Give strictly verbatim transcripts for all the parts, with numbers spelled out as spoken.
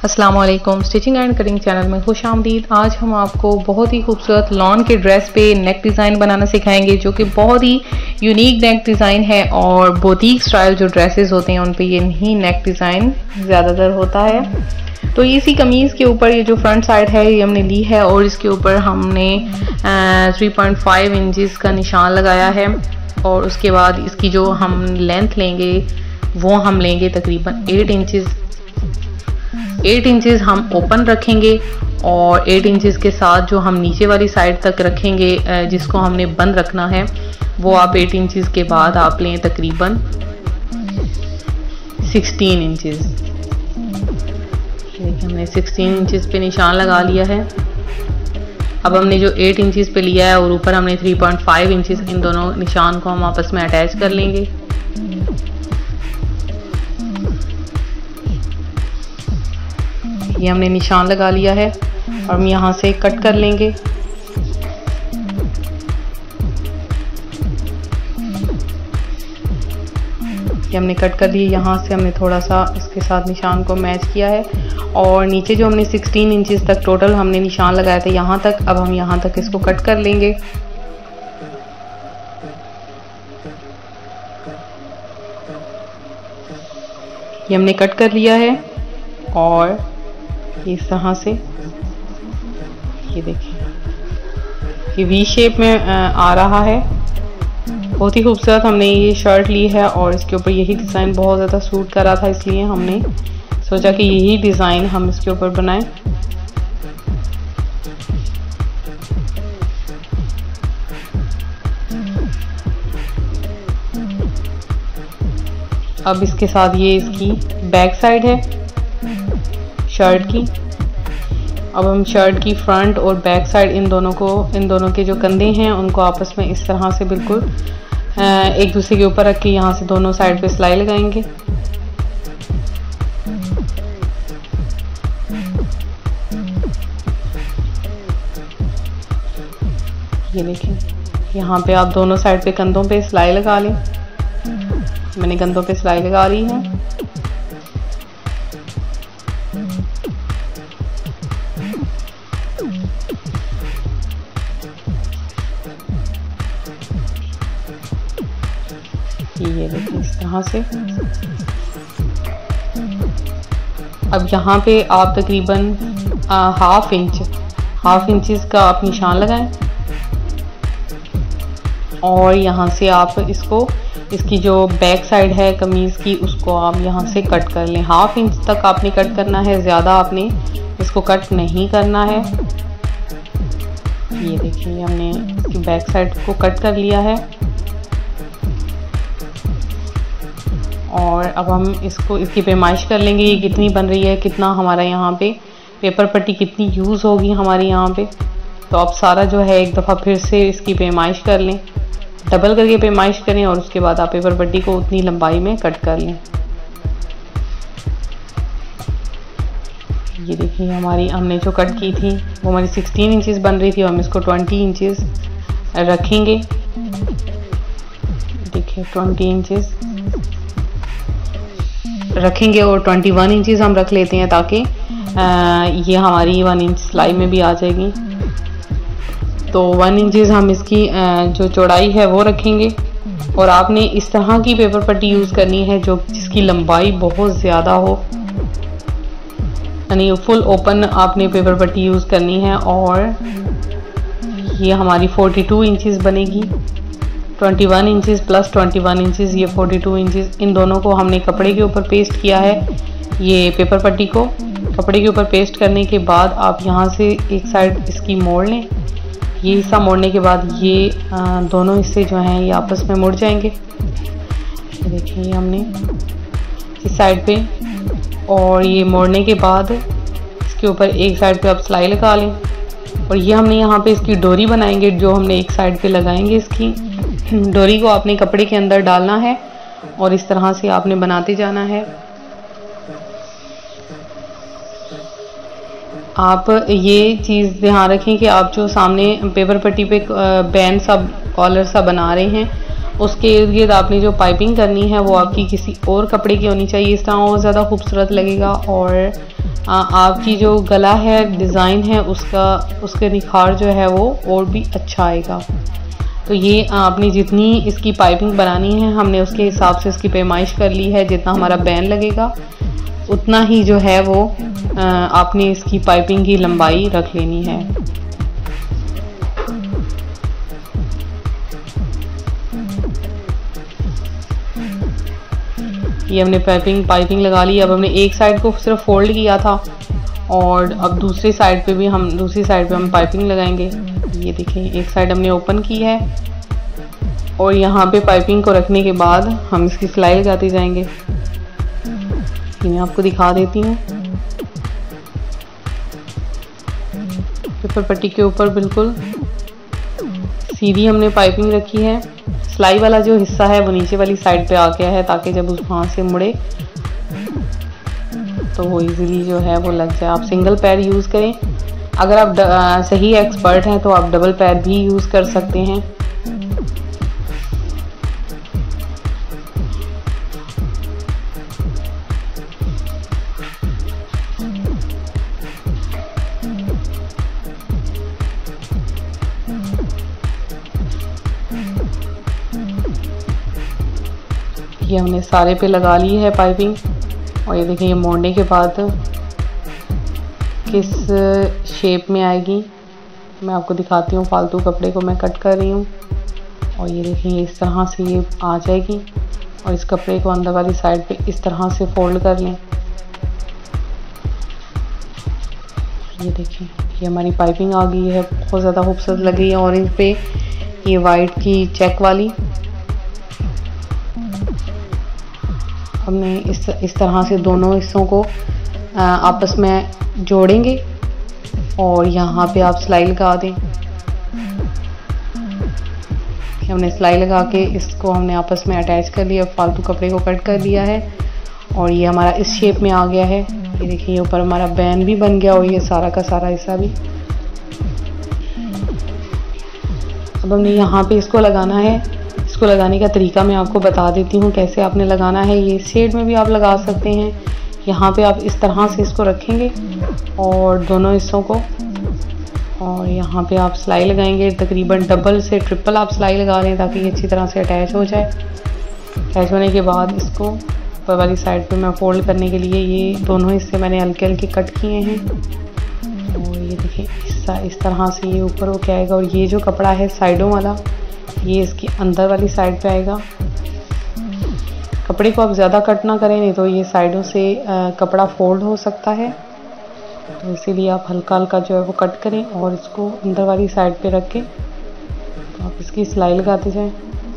अस्सलाम वालेकुम, stitching and cutting channel में खुश आमदीद। आज हम आपको बहुत ही खूबसूरत लॉन के ड्रेस पे नेक डिज़ाइन बनाना सिखाएंगे, जो कि बहुत ही यूनिक नेक डिज़ाइन है। और बोतीक स्टाइल जो ड्रेसेस होते हैं उन पे ये नहीं नेक डिज़ाइन ज़्यादातर होता है। तो इसी कमीज़ के ऊपर ये जो फ्रंट साइड है ये हमने ली है और इसके ऊपर हमने थ्री पॉइंट फाइव इंचज़ का निशान लगाया है। और उसके बाद इसकी जो हम लेंथ लेंगे वो हम लेंगे तकरीबन एट इंचज़ एट इंचज़ हम ओपन रखेंगे और एट इंचज़ के साथ जो हम नीचे वाली साइड तक रखेंगे जिसको हमने बंद रखना है वो आप एट इंचज़ के बाद आप लें तकरीबन सिक्सटीन इंचज़। देखिए हमने सिक्सटीन इंचज़ पे निशान लगा लिया है। अब हमने जो एट इंचज़ पे लिया है और ऊपर हमने थ्री पॉइंट फाइव इंचज़, इन दोनों निशान को हम आपस में अटैच कर लेंगे। ये हमने निशान लगा लिया है और हम यहाँ से कट कर लेंगे। ये हमने कट कर लिए, यहाँ से हमने थोड़ा सा इसके साथ निशान को मैच किया है और नीचे जो हमने सिक्सटीन इंचज़ तक टोटल हमने निशान लगाया था यहाँ तक, अब हम यहाँ तक इसको कट कर लेंगे। ये हमने कट कर लिया है और इस तरह से ये देखिए ये वी शेप में आ रहा है। बहुत ही खूबसूरत हमने ये शर्ट ली है और इसके ऊपर यही डिज़ाइन बहुत ज़्यादा सूट कर रहा था, इसलिए हमने सोचा कि यही डिज़ाइन हम इसके ऊपर बनाएं। अब इसके साथ ये इसकी बैक साइड है शर्ट की। अब हम शर्ट की फ्रंट और बैक साइड इन दोनों को इन दोनों के जो कंधे हैं उनको आपस में इस तरह से बिल्कुल एक दूसरे के ऊपर रख के यहाँ से दोनों साइड पे सिलाई लगाएंगे। ये देखिए यहाँ पे आप दोनों साइड पे कंधों पे सिलाई लगा लें। मैंने कंधों पे सिलाई लगा ली है। ये देखिए इस तरह से। अब यहाँ पे आप तकरीबन हाफ इंच हाफ इंचज़ का आप निशान लगाएं और यहाँ से आप इसको इसकी जो बैक साइड है कमीज़ की उसको आप यहाँ से कट कर लें। हाफ इंच तक आपने कट करना है, ज़्यादा आपने इसको कट नहीं करना है। ये देखिए हमने इसकी बैक साइड को कट कर लिया है और अब हम इसको इसकी पैमाइश कर लेंगे ये कितनी बन रही है, कितना हमारा यहाँ पे पेपर पट्टी कितनी यूज़ होगी हमारे यहाँ पे। तो अब सारा जो है एक दफ़ा फिर से इसकी पैमाइश कर लें, डबल करके पैमाइश करें और उसके बाद आप पेपर पट्टी को उतनी लंबाई में कट कर लें। ये देखिए हमारी हमने जो कट की थी वो हमारी सिक्सटीन इंचज़ बन रही थी और हम इसको ट्वेंटी इंचज़ रखेंगे। देखिए ट्वेंटी इंचज़ रखेंगे और ट्वेंटी वन इंचज़ हम रख लेते हैं ताकि ये हमारी वन इंच सिलाई में भी आ जाएगी। तो वन इंचज़ हम इसकी जो चौड़ाई है वो रखेंगे और आपने इस तरह की पेपर पट्टी यूज़ करनी है जो जिसकी लंबाई बहुत ज़्यादा हो, यानी फुल ओपन आपने पेपर पट्टी यूज़ करनी है। और ये हमारी फोर्टी टू इंचज़ बनेगी। Twenty one inches plus twenty one inches ये फोर्टी टू इंचज़, इन दोनों को हमने कपड़े के ऊपर पेस्ट किया है। ये पेपर पट्टी को कपड़े के ऊपर पेस्ट करने के बाद आप यहाँ से एक साइड इसकी मोड़ लें। ये हिस्सा मोड़ने के बाद ये आ, दोनों हिस्से जो हैं ये आपस में मुड़ जाएंगे। देखिए हमने इस साइड पे और ये मोड़ने के बाद इसके ऊपर एक साइड पे आप सिलाई लगा लें और ये हमने यहाँ पे इसकी डोरी बनाएंगे जो हमने एक साइड पे लगाएंगे। इसकी डोरी को आपने कपड़े के अंदर डालना है और इस तरह से आपने बनाते जाना है। आप ये चीज़ ध्यान रखें कि आप जो सामने पेपर पट्टी पे बैंड सा कॉलर सा बना रहे हैं उसके इर्द गिर्द आपने जो पाइपिंग करनी है वो आपकी किसी और कपड़े की होनी चाहिए, इस तरह और ज़्यादा खूबसूरत लगेगा और आ, आपकी जो गला है, डिज़ाइन है, उसका उसके निखार जो है वो और भी अच्छा आएगा। तो ये आपने जितनी इसकी पाइपिंग बनानी है हमने उसके हिसाब से इसकी पैमाइश कर ली है। जितना हमारा बैन लगेगा उतना ही जो है वो आपने इसकी पाइपिंग की लंबाई रख लेनी है। ये हमने पाइपिंग पाइपिंग लगा ली। अब हमने एक साइड को सिर्फ फोल्ड किया था और अब दूसरी साइड पे भी हम दूसरी साइड पे हम पाइपिंग लगाएंगे। ये देखें, एक साइड हमने ओपन की है और यहाँ पे पाइपिंग को रखने के बाद हम इसकी सिलाई लगाते जाएंगे। ये मैं आपको दिखा देती हूँ। पेपर पट्टी के ऊपर बिल्कुल सीधी हमने पाइपिंग रखी है। सिलाई वाला जो हिस्सा है वो नीचे वाली साइड पे आ गया है ताकि जब उस वहाँ से मुड़े तो वो इजीली जो है वो लग जाए। आप सिंगल पैर यूज़ करें, अगर आप आ, सही एक्सपर्ट हैं तो आप डबल पैर भी यूज़ कर सकते हैं। ये हमने सारे पे लगा ली है पाइपिंग और ये देखिए ये मोड़ने के बाद किस शेप में आएगी मैं आपको दिखाती हूँ। फालतू कपड़े को मैं कट कर रही हूँ और ये देखिए इस तरह से ये आ जाएगी और इस कपड़े को अंदर वाली साइड पे इस तरह से फोल्ड कर लें। ये देखिए ये हमारी पाइपिंग आ गई है, बहुत ज़्यादा खूबसूरत लग रही है। ऑरेंज पे ये वाइट की चेक वाली हमने इस इस तरह से दोनों हिस्सों को आपस में जोड़ेंगे और यहाँ पे आप सिलाई लगा दें। हमने सिलाई लगा के इसको हमने आपस में अटैच कर लिया, फालतू कपड़े को कट कर दिया है और ये हमारा इस शेप में आ गया है। ये देखिए ये ऊपर हमारा बैन भी बन गया और ये सारा का सारा हिस्सा भी। अब हमने यहाँ पे इसको लगाना है। इसको लगाने का तरीका मैं आपको बता देती हूँ कैसे आपने लगाना है। ये शेड में भी आप लगा सकते हैं। यहाँ पे आप इस तरह से इसको रखेंगे और दोनों हिस्सों को और यहाँ पे आप सिलाई लगाएंगे। तकरीबन डबल से ट्रिपल आप सिलाई लगा लें ताकि ये अच्छी तरह से अटैच हो जाए। अटैच होने के बाद इसको ऊपर वाली साइड पे मैं फोल्ड करने के लिए ये दोनों हिस्से मैंने हल्के हल्के कट किए हैं और ये देखिए इस इस तरह से ये ऊपर हो के आएगा और ये जो कपड़ा है साइडों वाला ये इसकी अंदर वाली साइड पे आएगा। कपड़े को आप ज़्यादा कट ना करें नहीं तो ये साइडों से आ, कपड़ा फोल्ड हो सकता है, तो इसीलिए आप हल्का हल्का जो है वो कट करें और इसको अंदर वाली साइड पे रख के तो आप इसकी सिलाई लगाते जाएं।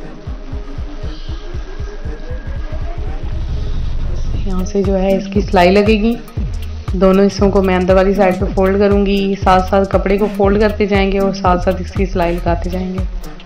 यहाँ से जो है इसकी सिलाई लगेगी। दोनों हिस्सों को मैं अंदर वाली साइड पे फोल्ड करूँगी, साथ साथ कपड़े को फोल्ड करते जाएंगे और साथ साथ इसकी सिलाई लगाते जाएंगे।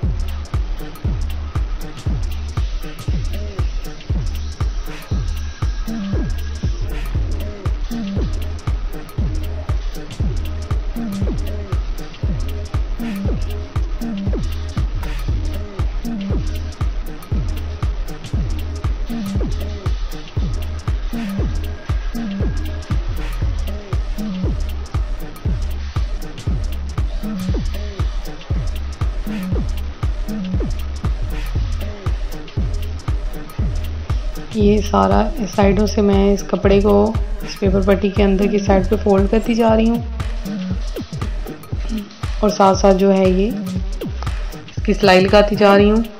ये सारा इस साइडों से मैं इस कपड़े को इस पेपर पट्टी के अंदर की साइड पे फोल्ड करती जा रही हूँ और साथ साथ जो है ये इसकी सिलाई लगाती जा रही हूँ।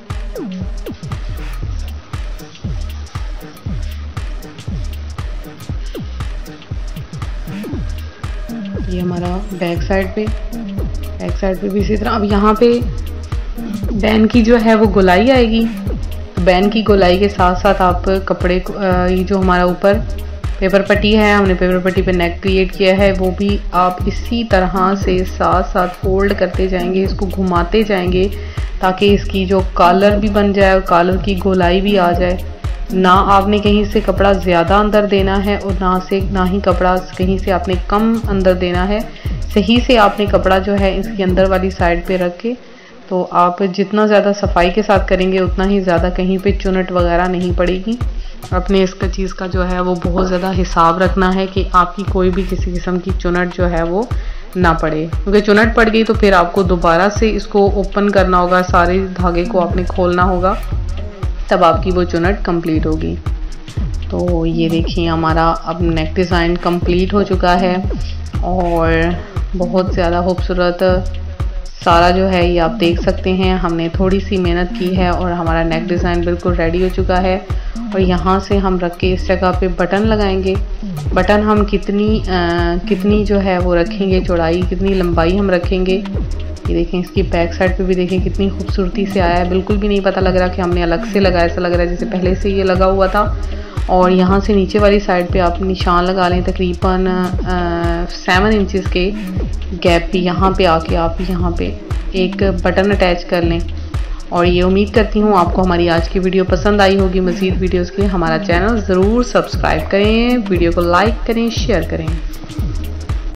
ये हमारा बैक साइड पे बैक साइड पे भी इसी तरह। अब यहाँ पे बैन की जो है वो गोलाई आएगी, बैन की गोलाई के साथ साथ आप कपड़े को ये जो हमारा ऊपर पेपर पट्टी है हमने पेपर पट्टी पे नेक क्रिएट किया है वो भी आप इसी तरह से साथ साथ फोल्ड करते जाएंगे, इसको घुमाते जाएंगे ताकि इसकी जो कॉलर भी बन जाए और कॉलर की गोलाई भी आ जाए। ना आपने कहीं से कपड़ा ज़्यादा अंदर देना है और ना से ना ही कपड़ा कहीं से आपने कम अंदर देना है। सही से आपने कपड़ा जो है इसकी अंदर वाली साइड पे रख के तो आप जितना ज़्यादा सफाई के साथ करेंगे उतना ही ज़्यादा कहीं पे चुनट वगैरह नहीं पड़ेगी। अपने इसका चीज़ का जो है वो बहुत ज़्यादा हिसाब रखना है कि आपकी कोई भी किसी किस्म की चुनट जो है वो ना पड़े, क्योंकि चुनट पड़ गई तो फिर आपको दोबारा से इसको ओपन करना होगा, सारे धागे को आपने खोलना होगा, तब आपकी वो चुनट कंप्लीट होगी। तो ये देखिए हमारा अब नेक डिज़ाइन कंप्लीट हो चुका है और बहुत ज़्यादा खूबसूरत सारा जो है ये आप देख सकते हैं। हमने थोड़ी सी मेहनत की है और हमारा नेक डिज़ाइन बिल्कुल रेडी हो चुका है। और यहाँ से हम रख के इस जगह पे बटन लगाएंगे। बटन हम कितनी आ, कितनी जो है वो रखेंगे, चौड़ाई कितनी लंबाई हम रखेंगे, ये देखें। इसकी बैक साइड पे भी देखें कितनी खूबसूरती से आया है, बिल्कुल भी नहीं पता लग रहा कि हमने अलग से लगाया, ऐसा लग रहा है जैसे पहले से ये लगा हुआ था। और यहाँ से नीचे वाली साइड पे आप निशान लगा लें तकरीबन सेवन इंचज़ के गैप पे। यहाँ पे आके आप यहाँ पे एक बटन अटैच कर लें। और ये उम्मीद करती हूँ आपको हमारी आज की वीडियो पसंद आई होगी। मज़ीद वीडियोज़ के लिए हमारा चैनल ज़रूर सब्सक्राइब करें, वीडियो को लाइक करें, शेयर करें।